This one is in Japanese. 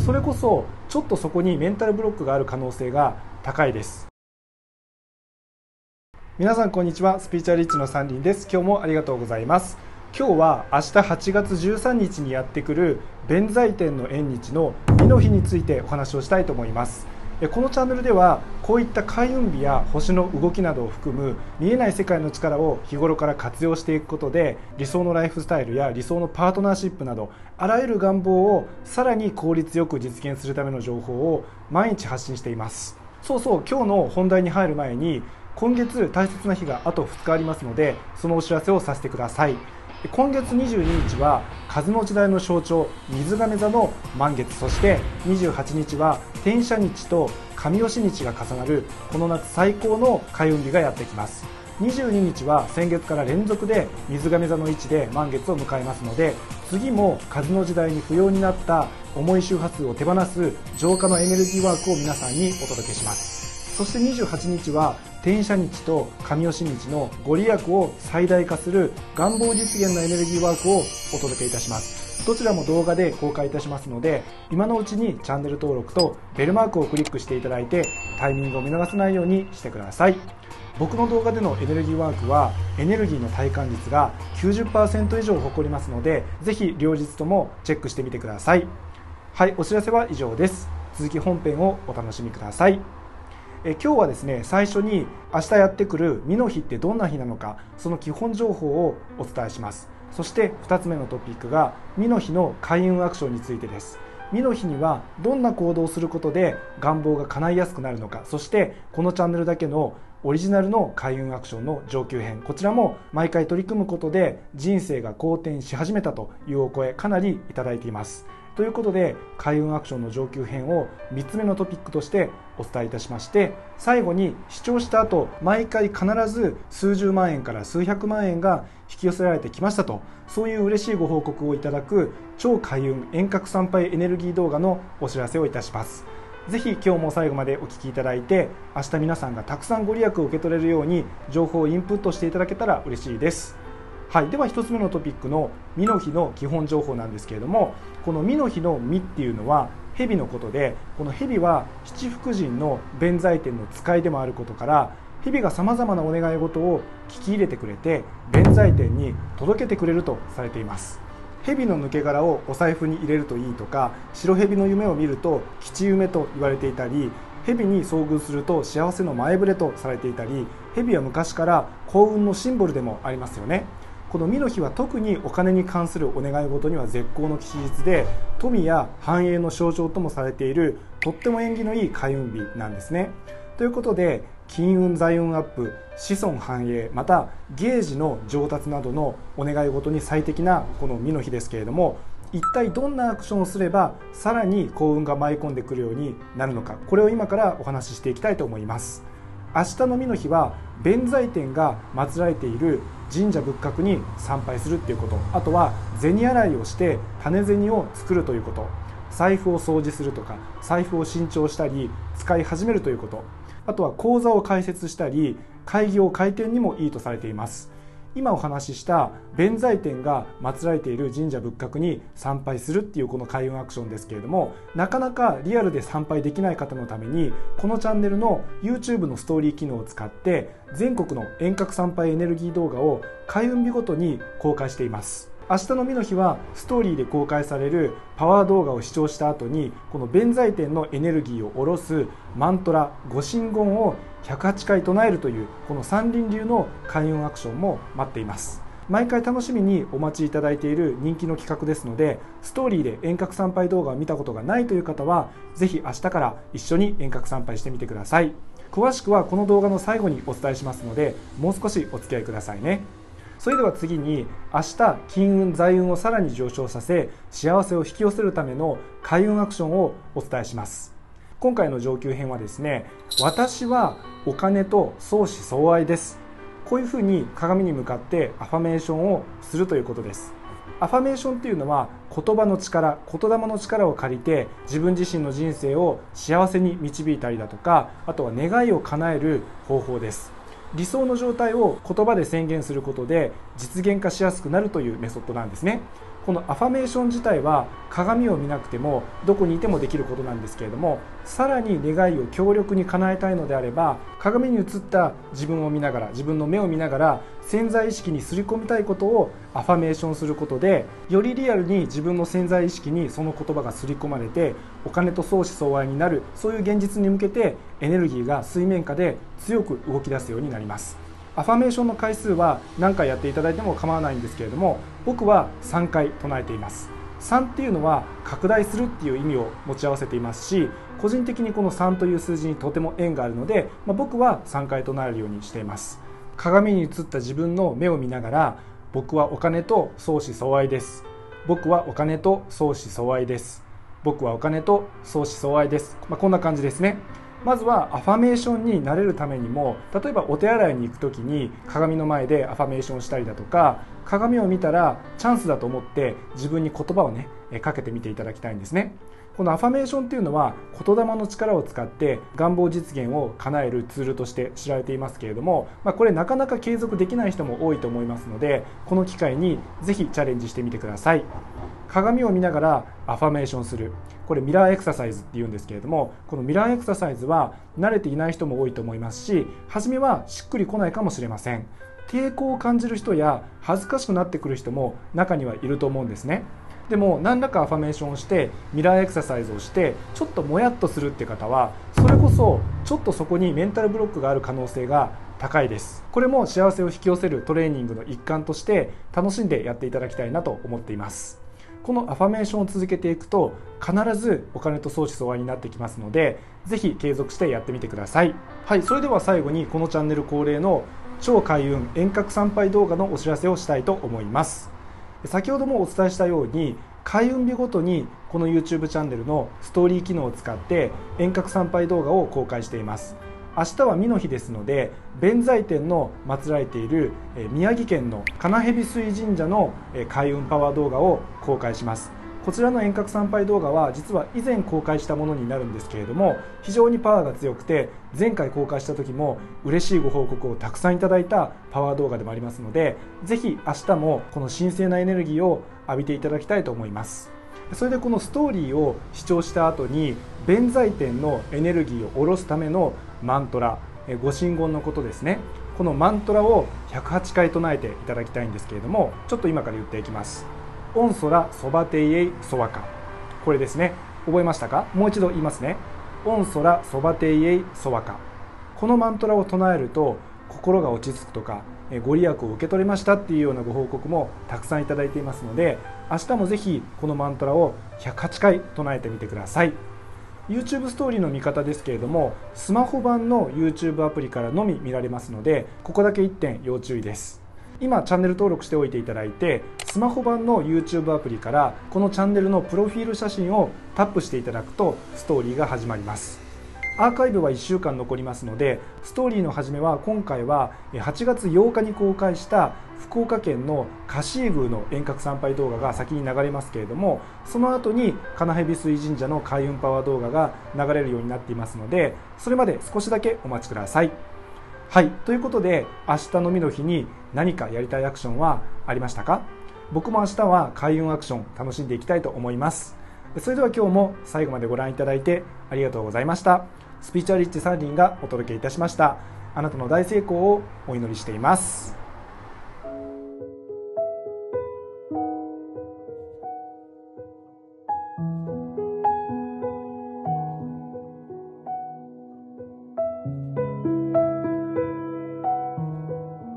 それこそちょっとそこにメンタルブロックがある可能性が高いです。皆さんこんにちは。スピリチュアルリッチの山林です。今日もありがとうございます。今日は明日8月13日にやってくる弁財天の縁日の美の日についてお話をしたいと思います。このチャンネルではこういった開運日や星の動きなどを含む見えない世界の力を日頃から活用していくことで、理想のライフスタイルや理想のパートナーシップなどあらゆる願望をさらに効率よく実現するための情報を毎日発信しています。今日の本題に入る前に、今月大切な日があと2日ありますので、そのお知らせをさせてください。今月22日は風の時代の象徴水亀座の満月、そして28日は天赦日と神吉日が重なるこの夏最高の開運日がやってきます。22日は先月から連続で水亀座の位置で満月を迎えますので、次も風の時代に不要になった重い周波数を手放す浄化のエネルギーワークを皆さんにお届けします。そして28日は天赦日と神吉日のご利益を最大化する願望実現のエネルギーワークをお届けいたします。どちらも動画で公開いたしますので、今のうちにチャンネル登録とベルマークをクリックしていただいて、タイミングを見逃さないようにしてください。僕の動画でのエネルギーワークはエネルギーの体感率が 90% 以上を誇りますので、ぜひ両日ともチェックしてみてください。はい、お知らせは以上です。続き本編をお楽しみください。今日はですね、最初に明日やってくる美の日ってどんな日なのか、その基本情報をお伝えします。そして2つ目のトピックが美の日の開運アクションについてです。美の日にはどんな行動をすることで願望が叶いやすくなるのか、そしてこのチャンネルだけのオリジナルの開運アクションの上級編、こちらも毎回取り組むことで人生が好転し始めたというお声かなりいただいています。ということで、開運アクションの上級編を3つ目のトピックとしてお伝えいたしまして、最後に視聴した後毎回必ず数十万円から数百万円が引き寄せられてきましたと、そういう嬉しいご報告をいただく超開運遠隔参拝エネルギー動画のお知らせをいたします。ぜひ今日も最後までお聞きいただいて、明日皆さんがたくさんご利益を受け取れるように情報をインプットしていただけたら嬉しいです。はい、では1つ目のトピックの美の日の基本情報なんですけれども、この美の日の美っていうのは蛇のことで、この蛇は七福神の弁財天の使いでもあることから、蛇がさまざまなお願い事を聞き入れてくれて弁財天に届けてくれるとされています。蛇の抜け殻をお財布に入れるといいとか、白蛇の夢を見ると吉夢と言われていたり、蛇に遭遇すると幸せの前触れとされていたり、蛇は昔から幸運のシンボルでもありますよね。この美の日は特にお金に関するお願い事には絶好の吉日で、富や繁栄の象徴ともされているとっても縁起のいい開運日なんですね。ということで、金運財運アップ、子孫繁栄、また芸事の上達などのお願い事に最適なこの美の日ですけれども、一体どんなアクションをすればさらに幸運が舞い込んでくるようになるのか、これを今からお話ししていきたいと思います。明日の美の日は弁財天が祀られている神社仏閣に参拝するっていうこと、あとは銭洗いをして種銭を作るということ、財布を掃除するとか財布を新調したり使い始めるということ、あとは口座を開設したり開業開店にもいいとされています。今お話しした弁財天が祀られている神社仏閣に参拝するっていうこの開運アクションですけれども、なかなかリアルで参拝できない方のために、このチャンネルの YouTube のストーリー機能を使って全国の遠隔参拝エネルギー動画を開運日ごとに公開しています。明日の美の日はストーリーで公開されるパワー動画を視聴した後に、この弁財天のエネルギーを下ろすマントラ御神言を108回唱えるというこの山林流の開運アクションも待っています。毎回楽しみにお待ちいただいている人気の企画ですので、ストーリーで遠隔参拝動画を見たことがないという方はぜひ明日から一緒に遠隔参拝してみてください。詳しくはこの動画の最後にお伝えしますので、もう少しお付き合いくださいね。それでは次に、明日金運財運をさらに上昇させ幸せを引き寄せるための開運アクションをお伝えします。今回の上級編はですね、私はお金と相思相愛です。こういうふうに鏡に向かってアファメーションをするということです。アファメーションっていうのは言葉の力、言霊の力を借りて自分自身の人生を幸せに導いたりだとか、あとは願いを叶える方法です。理想の状態を言葉で宣言することで実現化しやすくなるというメソッドなんですね。 このアファメーション自体は鏡を見なくてもどこにいてもできることなんですけれども、さらに願いを強力に叶えたいのであれば、鏡に映った自分を見ながら、自分の目を見ながら潜在意識に刷り込みたいことをアファメーションすることで、よりリアルに自分の潜在意識にその言葉が刷り込まれて、お金と相思相愛になる、そういう現実に向けてエネルギーが水面下で強く動き出すようになります。アファメーションの回数は何回やっていただいても構わないんですけれども、僕は3回唱えています。3っていうのは拡大するっていう意味を持ち合わせていますし、個人的にこの3という数字にとても縁があるので、僕は3回唱えるようにしています。鏡に映った自分の目を見ながら、僕はお金と相思相愛です。僕はお金と相思相愛です。僕はお金と相思相愛です。こんな感じですね。まずはアファメーションになれるためにも、例えばお手洗いに行く時に鏡の前でアファメーションをしたりだとか、鏡を見たらチャンスだと思って自分に言葉をかけてみていただきたいんですね。このアファメーションっていうのは言霊の力を使って願望実現を叶えるツールとして知られていますけれども、これなかなか継続できない人も多いと思いますので、この機会にぜひチャレンジしてみてください。鏡を見ながらアファメーションする、これミラーエクササイズっていうんですけれども、このミラーエクササイズは慣れていない人も多いと思いますし、初めはしっくりこないかもしれません。抵抗を感じる人や恥ずかしくなってくる人も中にはいると思うんですね。でも何らかアファメーションをしてミラーエクササイズをしてちょっともやっとするっていう方は、それこそちょっとそこにメンタルブロックがある可能性が高いです。これも幸せを引き寄せるトレーニングの一環として楽しんでやっていただきたいなと思っています。このアファメーションを続けていくと必ずお金と相思相愛になってきますので、ぜひ継続してやってみてください。はい、それでは最後にこのチャンネル恒例の超開運遠隔参拝動画のお知らせをしたいと思います。先ほどもお伝えしたように、開運日ごとにこの YouTube チャンネルのストーリー機能を使って遠隔参拝動画を公開しています。明日は巳の日ですので、弁財天の祀られている宮城県の金蛇水神社の開運パワー動画を公開します。こちらの遠隔参拝動画は実は以前公開したものになるんですけれども、非常にパワーが強くて、前回公開した時も嬉しいご報告をたくさんいただいたパワー動画でもありますので、ぜひ明日もこの神聖なエネルギーを浴びていただきたいと思います。それでこのストーリーを視聴した後に弁財天のエネルギーを下ろすためのマントラ、ご神言のことですね。このマントラを108回唱えていただきたいんですけれども、ちょっと今から言っていきます。オンソラソバテイエイソワカ、これですね。覚えましたか？もう一度言いますね。オンソラソバテイエイソワカ。このマントラを唱えると心が落ち着くとか、ご利益を受け取れましたっていうようなご報告もたくさんいただいていますので、明日もぜひこのマントラを108回唱えてみてください。 YouTube ストーリーの見方ですけれども、スマホ版の YouTube アプリからのみ見られますので、ここだけ1点要注意です。今チャンネル登録しておいていただいて、スマホ版の YouTube アプリからこのチャンネルのプロフィール写真をタップしていただくとストーリーが始まります。アーカイブは1週間残りますので、ストーリーの始めは今回は8月8日に公開した福岡県の香椎宮の遠隔参拝動画が先に流れますけれども、その後に金蛇水神社の開運パワー動画が流れるようになっていますので、それまで少しだけお待ちください。はい、ということで明日の巳の日に何かやりたいアクションはありましたか？僕も明日は開運アクション楽しんでいきたいと思います。それでは今日も最後までご覧いただいてありがとうございました。スピリチュアリッチサンリンがお届けいたしました。あなたの大成功をお祈りしています。